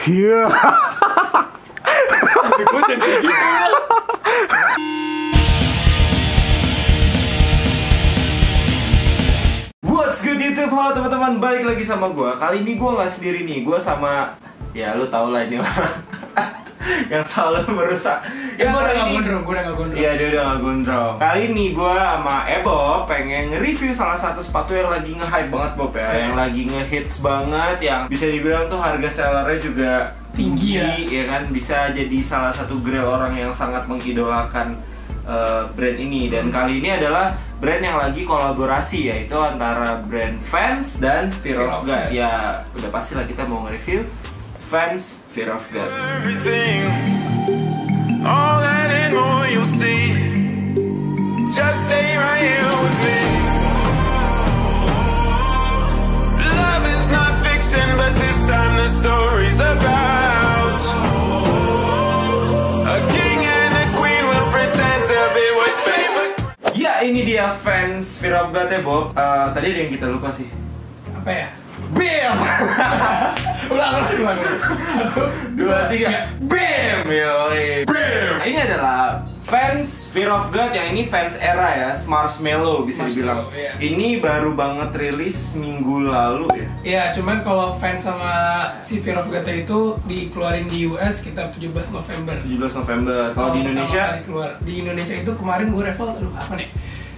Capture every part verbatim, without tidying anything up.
Iya. Gue jadi gitu. What's good YouTube? Halo teman-teman, balik lagi sama gue. Kali ini gue nggak sendiri nih, gue sama, ya lu tau lah ini orang yang selalu merusak. Ya gue udah gak gondrong, gue udah gak gondrong. Iya, dia udah gak gondrong. Kali ini gue sama Ebo pengen nge-review salah satu sepatu yang lagi nge-hype banget Bob ya, yeah. yang lagi nge-hits banget, yang bisa dibilang tuh harga sellernya juga tinggi, tinggi ya. Ya kan, bisa jadi salah satu grail orang yang sangat mengidolakan uh, brand ini. Dan hmm. kali ini adalah brand yang lagi kolaborasi, yaitu antara brand Vans dan Fear of God. Ya udah pasti lah kita mau nge-review Vans Fear of God. Everything, all that and more you'll see. Just stay right here with me. Love is not fiction, but this time the story's about a king and a queen will pretend to be with favorite. Ya, ini dia Vans Fear of God ya Bob. Uh, tadi ada yang kita lupa sih. Apa ya? Bam! Ulang, ulang, ulang. Satu, Dua, tiga. Bam! Yoi. Bam! Nah, ini adalah Vans Fear of God, yang ini Vans era ya, Marshmallow bisa dibilang. Iya. Ini baru banget rilis minggu lalu ya. Iya, cuman kalau Vans sama si Fear of God itu dikeluarin di U S sekitar tujuh belas November. tujuh belas November. Kalau di Indonesia keluar. Di Indonesia itu kemarin gue revel, aduh apa nih?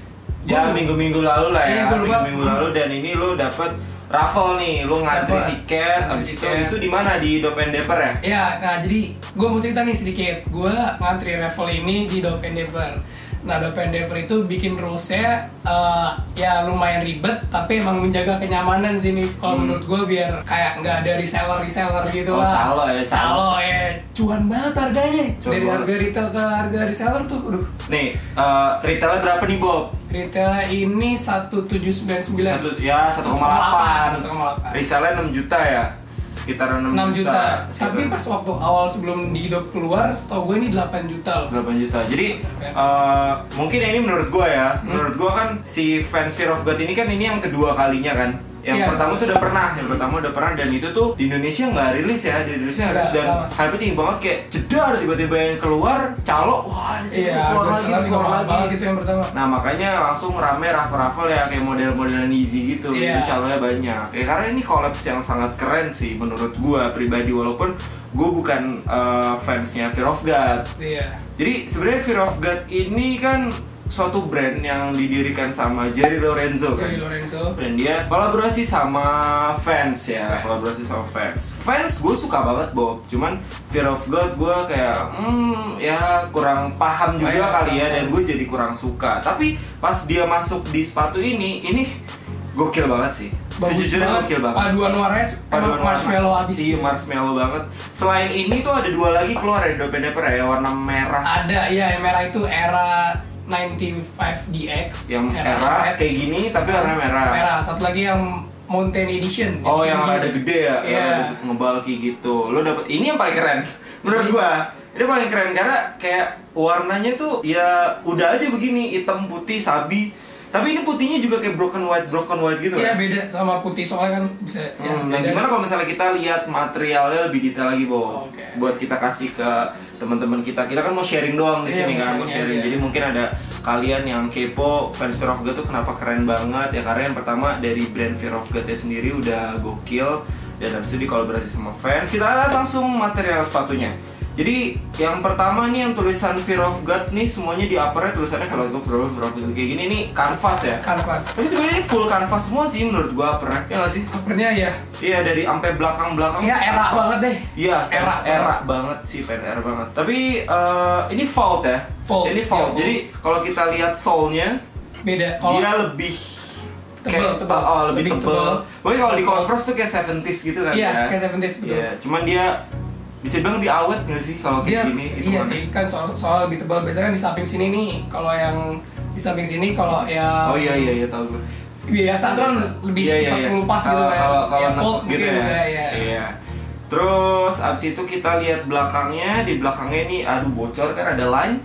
ya minggu-minggu lalu lah ya. Iya, minggu-minggu lalu, dan ini lo dapet raffle nih, lu ngantri Dapet. tiket, Ngantri habis itu tiket. itu di mana, di Dope and Dapper ya? Iya, nah jadi gue mau cerita nih sedikit. Gue ngantri raffle ini di Dope and Dapper. Nah, Dope and Dapper itu bikin rulesnya uh, ya lumayan ribet, tapi emang menjaga kenyamanan sih nih. Kalau Hmm. menurut gue biar kayak nggak ada reseller-reseller gitu Oh, lah. calo ya, calo. Calo ya, cuan banget harganya. Cuan Dari banget. harga retail ke harga reseller tuh, aduh. Nih, uh, retailnya berapa nih Bob? Retailnya ini satu tujuh sembilan sembilan. Satu, ya satu koma delapan. satu koma delapan. Resellnya enam juta ya? Sekitar enam, enam juta. juta. Sekitar Tapi pas waktu awal sebelum di hidup keluar, setahu gue ini delapan juta loh. delapan juta. Jadi uh, mungkin ini menurut gua ya. Hmm. Menurut gua kan si Vans Fear of God ini kan ini yang kedua kalinya kan. Yang Iya, pertama betul. tuh udah pernah, yang pertama udah pernah, dan itu tuh di Indonesia nggak rilis ya, di Indonesia nggak rilis, Nggak, dan nggak masuk. hype tinggi banget, kayak jedar tiba-tiba yang keluar calo, wah ini Iya, keluar harga lagi, reseller juga keluar mahal lagi. banget itu yang pertama. Nah makanya langsung rame raffle-raffle ya, kayak model-modelan easy gitu, Iya. jadi calonya banyak. Ya karena ini collabs yang sangat keren sih menurut gua pribadi, walaupun gua bukan uh, fansnya Fear of God. Iya. Jadi sebenarnya Fear of God ini kan suatu brand yang didirikan sama Jerry Lorenzo kan. Jerry Lorenzo. Dan dia kolaborasi sama Vans ya, Vans. kolaborasi sama Vans. Vans gue suka banget Bob, cuman Fear of God gue kayak hmm ya kurang paham juga Banyak kali ya, paham. dan gue jadi kurang suka. Tapi pas dia masuk di sepatu ini, ini gokil banget sih. Bagus Sejujurnya banget. gokil banget. Paduan warnanya emang marshmallow abis. Iya, marshmallow banget. Selain ini tuh ada dua lagi keluar ya, Dope and Dapper ya, warna merah. Ada, iya yang merah itu era sembilan lima D X. Yang era kayak gini tapi warna merah. Merah. Satu lagi yang Mountain Edition. Oh, yang tinggi. rada gede ya, yang Iya. rada ngebulky gitu. Lo dapet ini yang paling keren menurut gua. Ini paling keren karena kayak warnanya tuh ya udah aja begini, hitam putih sabi. Tapi ini putihnya juga kayak broken white, broken white gitu Iya kan? beda sama putih soalnya kan bisa. ya, Hmm, nah beda. gimana kalau misalnya kita lihat materialnya lebih detail lagi, Bo? Oke. Buat kita kasih ke teman-teman kita. Kita kan mau sharing doang di Iya, sini mau kan, mau sharing sharing. aja. Jadi mungkin ada kalian yang kepo Vans Fear of God tuh kenapa keren banget ya, karena yang pertama dari brand Fear of God-nya sendiri udah gokil, dan habis itu dikolaborasi sama Vans. Kita lihat langsung material sepatunya. Jadi yang pertama nih yang tulisan Fear of God nih, semuanya di uppernya tulisannya Fear of God, Fear of God, Fear of God. Kayak gini nih kanvas ya. Kanvas. Tapi sebenarnya ini full kanvas semua sih menurut gua uppernya, ya nggak sih? Covernya ya. Iya, dari sampai belakang-belakang. Iya, era kanvas. banget deh. Iya, Era era era banget. banget sih, fans era banget. Tapi eh, ini fold ya. Fold, Ini iya, fold. fold. Jadi kalau kita lihat sole-nya, Beda. Kalau dia lebih Tebal, tebal. oh, lebih, Lebih tebal. tebal. Pokoknya kalau di Tebal. Converse tuh kayak tujuh puluh gitu kan Iya, ya. kayak tujuh puluh betul. Iya, cuman dia bisa bilang lebih awet nggak sih kalau Dia, kayak gini? iya hitungannya? sih, kan soal, soal lebih tebal. Biasanya kan di samping sini nih, kalau yang di samping sini kalau yang Oh iya iya iya tahu gue. biasa tuh kan lebih Iya, iya, cepat iya. ngelupas gitu Kalau- kan. kalau kalau Ya, nekuk fold gitu mungkin ya. udah ya. Iya. Terus abis itu kita lihat belakangnya, di belakangnya ini aduh bocor kan ada line.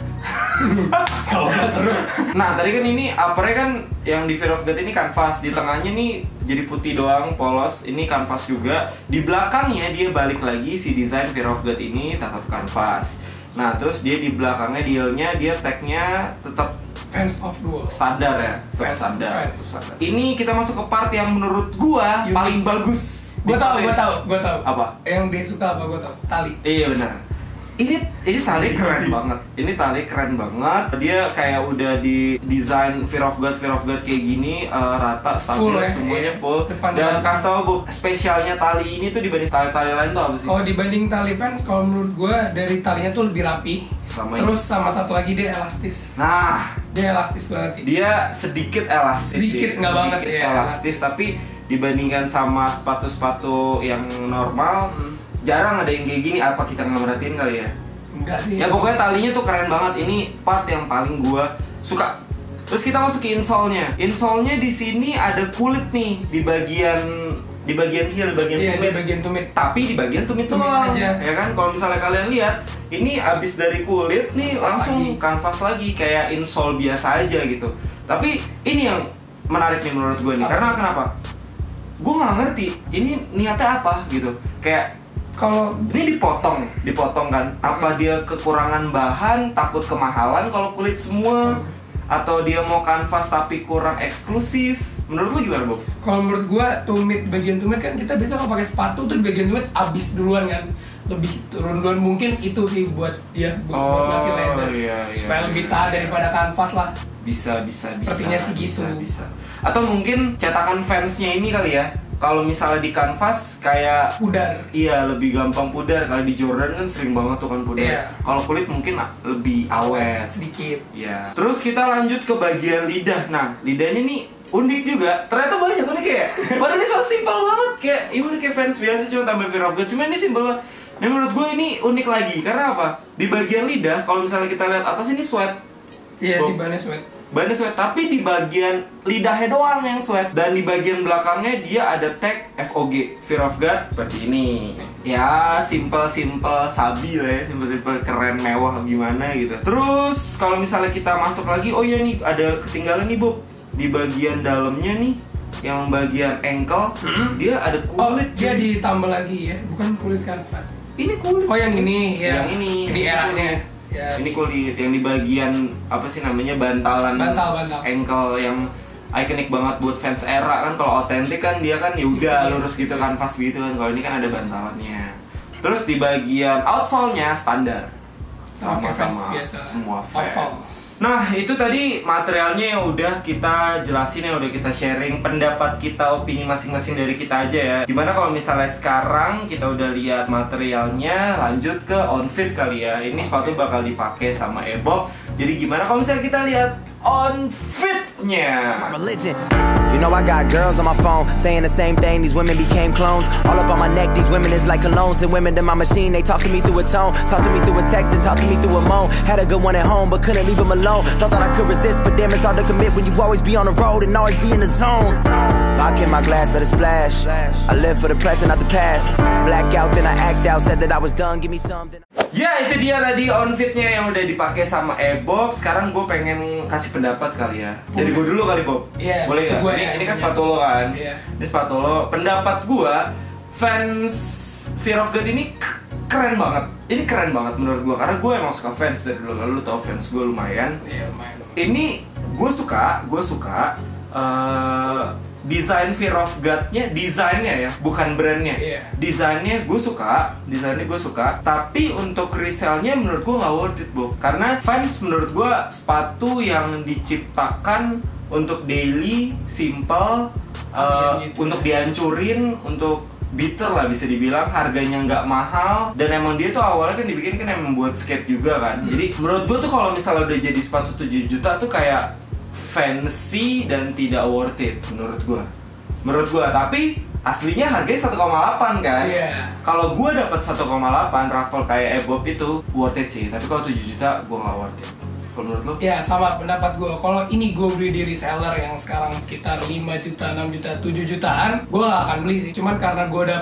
Kalau nggak seru. Nah tadi kan ini uppernya kan yang di Fear of God ini kanvas, di tengahnya nih jadi putih doang polos, ini kanvas juga. Di belakangnya dia balik lagi si desain Fear of God ini tetap kanvas. Nah terus dia di belakangnya dealnya dia tagnya tetap Fans of Duel. standar ya, Fans, standar. fans. Ini kita masuk ke part yang menurut gua Unik. paling bagus. Gue tau, gue tau, gue tau. Apa? Yang dia suka apa gue tau? Tali. Iya benar. Ini ini tali keren banget. Ini tali keren banget. Dia kayak udah di desain Fear of God, Fear of God kayak gini uh, rata, stabil, Full ya, semuanya iya. full. Depan Dan belakang. kasih tau Bu, spesialnya tali ini tuh dibanding tali-tali lain tuh apa sih? Kalau dibanding tali fans, kalau menurut gue dari talinya tuh lebih rapi. Sama Terus sama satu lagi dia elastis. Nah, Dia elastis banget sih. dia sedikit elastis. Sedikit, sih. nggak banget Sedikit ya, elastis, elastis. tapi dibandingkan sama sepatu-sepatu yang normal, Hmm. jarang ada yang kayak gini. Apa kita nggak merhatiin kali ya? Enggak sih. Ya pokoknya talinya tuh keren banget. Ini part yang paling gua suka. Terus kita masuk ke insole-nya. Insole-nya di sini ada kulit nih di bagian di bagian heel, di bagian Iya, tumit. di bagian tumit. Tapi di bagian tumit Tumit doang. aja. Ya kan? Kalau misalnya kalian lihat, ini abis dari kulit nih Kanvas langsung lagi. kanvas lagi kayak insole biasa aja gitu. Tapi ini yang menarik nih menurut gue nih. Apa? Karena kenapa? Gue nggak ngerti. Ini niatnya apa gitu. Kayak Kalau ini dipotong, dipotong kan? Apa dia kekurangan bahan, takut kemahalan kalau kulit semua? Atau dia mau kanvas tapi kurang eksklusif? Menurut lu gimana, Bob? kalau menurut gue tumit, bagian tumit kan kita biasa kalau pakai sepatu tuh di bagian tumit abis duluan kan. Lebih turun duluan, mungkin itu sih buat dia buat, buat ngasih leather. iya, iya, supaya iya. lebih tahan daripada kanvas lah. Bisa, bisa, bisa. Sepertinya sih gitu. Bisa, bisa. Atau mungkin cetakan fansnya ini kali ya. Kalau misalnya di kanvas kayak Pudar. iya lebih gampang pudar. Kalau di Jordan kan sering banget tuh kan pudar. Iya. Kalau kulit mungkin lebih awet. Sedikit. Ya. Terus kita lanjut ke bagian lidah. Nah, lidahnya nih unik juga. Ternyata banyak unik kayak. Padahal ini soal simpel banget kayak ya udah kayak fans biasa cuma tambah Fear of God. Cuma ini simpel banget. Nah, menurut gue ini unik lagi karena apa? Di bagian lidah kalau misalnya kita lihat atas ini sweat. Iya, Bob. di bahannya sweat. Bahannya sweat, tapi di bagian lidahnya doang yang sweat. Dan di bagian belakangnya dia ada tag F O G, Fear of God, seperti ini. Ya, simple-simple sabi lah ya, simple-simple keren, mewah gimana gitu. Terus, kalau misalnya kita masuk lagi, oh iya nih, ada ketinggalan nih Bob. Di bagian dalamnya nih, yang bagian ankle, Hmm? dia ada Oh, kulit. dia cuy. ditambah lagi ya, bukan kulit kanvas. Ini kulit. Oh, yang ini ya. Yang ini. Di eranya. Ya. Ini kulit yang di bagian apa sih namanya bantalan Bantal, bantal. ankle yang ikonik banget buat fans era kan. Kalau otentik kan dia kan ya udah Yes, lurus gitu yes. kan pas gitu kan. Kalau ini kan ada bantalannya. Terus di bagian outsole-nya standar. Sama kayak fans Sama-sama biasa. semua Oval. fans. Nah, itu tadi materialnya yang udah kita jelasin, yang udah kita sharing pendapat kita, opini masing-masing dari kita aja ya. Gimana kalau misalnya sekarang kita udah lihat materialnya, lanjut ke on fit kali ya. Ini sepatu bakal dipakai sama Ebob. Jadi gimana kalau misalnya kita lihat on fit-nya? Religion. You know I got girls on my phone saying the same thing. These women became clones. All up on my neck. These women is like cologne. Send women to my machine. They talk to me through a tone. Talk to me through a text and talk to me through a moan. Had a good one at home but couldn't leave them alone. Thought that I could resist, but damn, it's hard to commit when you always be on the road and always be in the zone. Vodka in my glass, let it splash. I live for the present, not the past. Black out, then I act out. Said that I was done. Give me some. Then Ya, itu dia tadi on fit-nya yang udah dipakai sama Ebob. Sekarang gue pengen kasih pendapat kali ya. Dari gue dulu kali, Bob. Iya, Boleh itu nggak? gua Ini, ya, ini kan iya. sepatu lo kan. Iya. Ini sepatu lo. Pendapat gue, fans Fear of God ini k- keren banget. Ini keren banget menurut gue. Karena gue emang suka fans dari dulu. Lalu tau fans gue lumayan. Iya, lumayan. Ini gue suka, gue suka eh, desain Fear of God-nya, desainnya ya, bukan brandnya. Iya. Desainnya gue suka, desainnya gue suka. Tapi untuk resell-nya menurut gue nggak worth it, Bob. Karena fans menurut gue sepatu yang diciptakan untuk daily, simple, eh, Ambian gitu. untuk dihancurin, untuk bitter lah bisa dibilang, harganya nggak mahal, dan emang dia tuh awalnya kan dibikin kan emang buat skate juga kan. Hmm. Jadi menurut gue tuh kalau misalnya udah jadi sepatu tujuh juta tuh kayak fancy dan tidak worth it menurut gue. Menurut gue, tapi aslinya harganya satu koma delapan kan. Iya. Kalau gue dapat satu koma delapan raffle kayak Ebob itu worth it sih, tapi kalau tujuh juta gue nggak worth it. Kalau menurut lo? Ya sama pendapat gue. Kalau ini gue beli di reseller yang sekarang sekitar lima juta, enam juta, tujuh jutaan, gue gak akan beli sih. Cuman karena gue dapet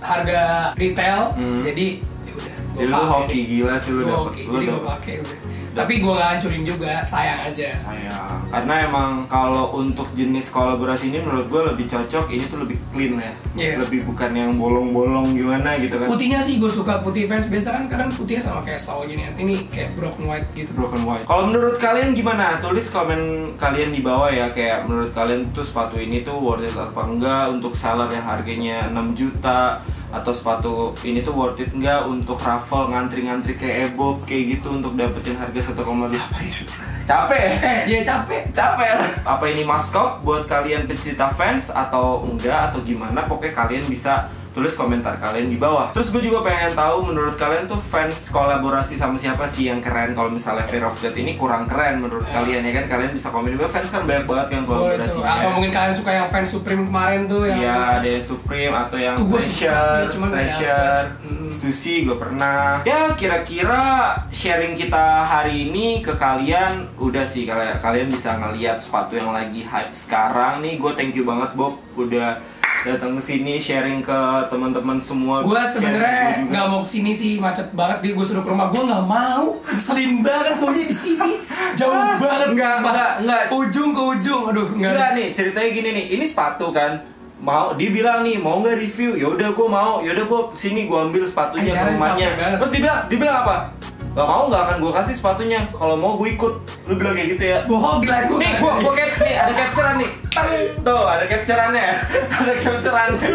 harga retail, Hmm. jadi ya udah. Gua Jadi lu pakai hoki deh. gila sih lu Gua dapet. hoki, Lu jadi gue dapet. pakai udah. Tapi gue nggak hancurin juga, sayang aja. Sayang. Karena emang kalau untuk jenis kolaborasi ini menurut gue lebih cocok, ini tuh lebih clean ya. Iya. Lebih bukan yang bolong-bolong gimana gitu kan. Putihnya sih gue suka putih Vans, biasa kan kadang putihnya sama kayak Sol gini, ini kayak broken white gitu. Broken white. Kalau menurut kalian gimana? Tulis komen kalian di bawah ya, kayak menurut kalian tuh sepatu ini tuh worth it apa enggak untuk seller yang harganya enam juta, atau sepatu ini tuh worth it enggak untuk raffle ngantri-ngantri kayak Ebob kayak gitu untuk dapetin harga satu koma dua juta. Capek ya? Eh, dia capek. Capek. Apa ini maskot buat kalian pencinta fans atau enggak atau gimana? Pokoknya kalian bisa tulis komentar kalian di bawah. Terus gue juga pengen tahu menurut kalian tuh fans kolaborasi sama siapa sih yang keren? Kalau misalnya Fear of God ini kurang keren menurut Ya. kalian ya kan? Kalian bisa komen di bawah. Fans kan banyak banget kan Boleh tuh. kolaborasinya. Atau mungkin kalian suka yang Vans Supreme kemarin tuh yang Iya, ada yang Supreme atau yang Tuh, gua suka Treasure, sih, cuman nggak Treasure, dapet. Mm. Stussy gue pernah. Ya kira-kira sharing kita hari ini ke kalian udah sih, kalian kalian bisa ngelihat sepatu yang lagi hype sekarang nih. Gue thank you banget Bob udah datang ke sini sharing ke teman-teman semua. gue Sharing sebenarnya gua juga. nggak mau kesini sih, macet banget, dia gue suruh ke rumah, gue nggak mau, ngeselin banget maunya di sini, jauh banget, Enggak, sumpah. enggak, enggak. ujung ke ujung, aduh nggak. Enggak nih, ceritanya gini nih, ini sepatu kan mau dia bilang nih mau nggak review, ya udah gue mau, ya udah Bob sini gue ambil sepatunya Eh, ke jangan, rumahnya. capek banget. Terus dibilang dibilang apa? Gak mau, nggak akan gue kasih sepatunya, kalau mau gue ikut. Lu bilang kayak gitu ya. Bohong gila gue. Nih gue gue cap nih, ada capturean nih. Tang. Tuh ada captureannya, ada captureannya.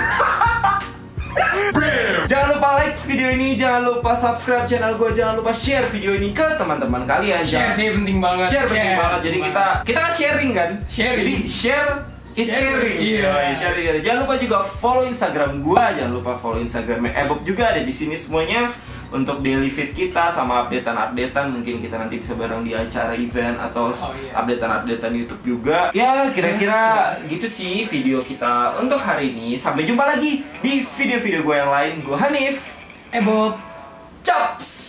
Jangan lupa like video ini, jangan lupa subscribe channel gue, jangan lupa share video ini ke teman-teman kalian. Share Jangan- sih penting banget. Share penting banget. Jadi penting kita kita kan sharing kan. Sharing. Jadi share is Sharing, caring. iya. Yoi, sharing. Jangan lupa juga follow Instagram gua, jangan lupa follow Instagramnya Ebob juga ada di sini semuanya untuk daily feed kita sama updatean-updatean. Mungkin kita nanti bisa bareng di acara event atau Oh, iya. updatean-updatean YouTube juga. Ya kira-kira gitu sih video kita untuk hari ini. Sampai jumpa lagi di video-video gua yang lain. Gua Hanif. Eh Bob. Chops.